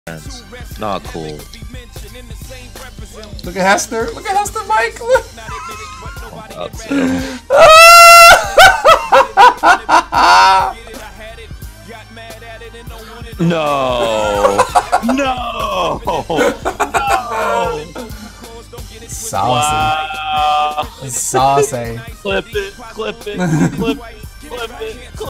Not cool. Look at Hester. Look at Hester, Mike. Look. No. No. No. Saucy. Wow. Saucy. Clip it. Clip it. Clip it. Clip it.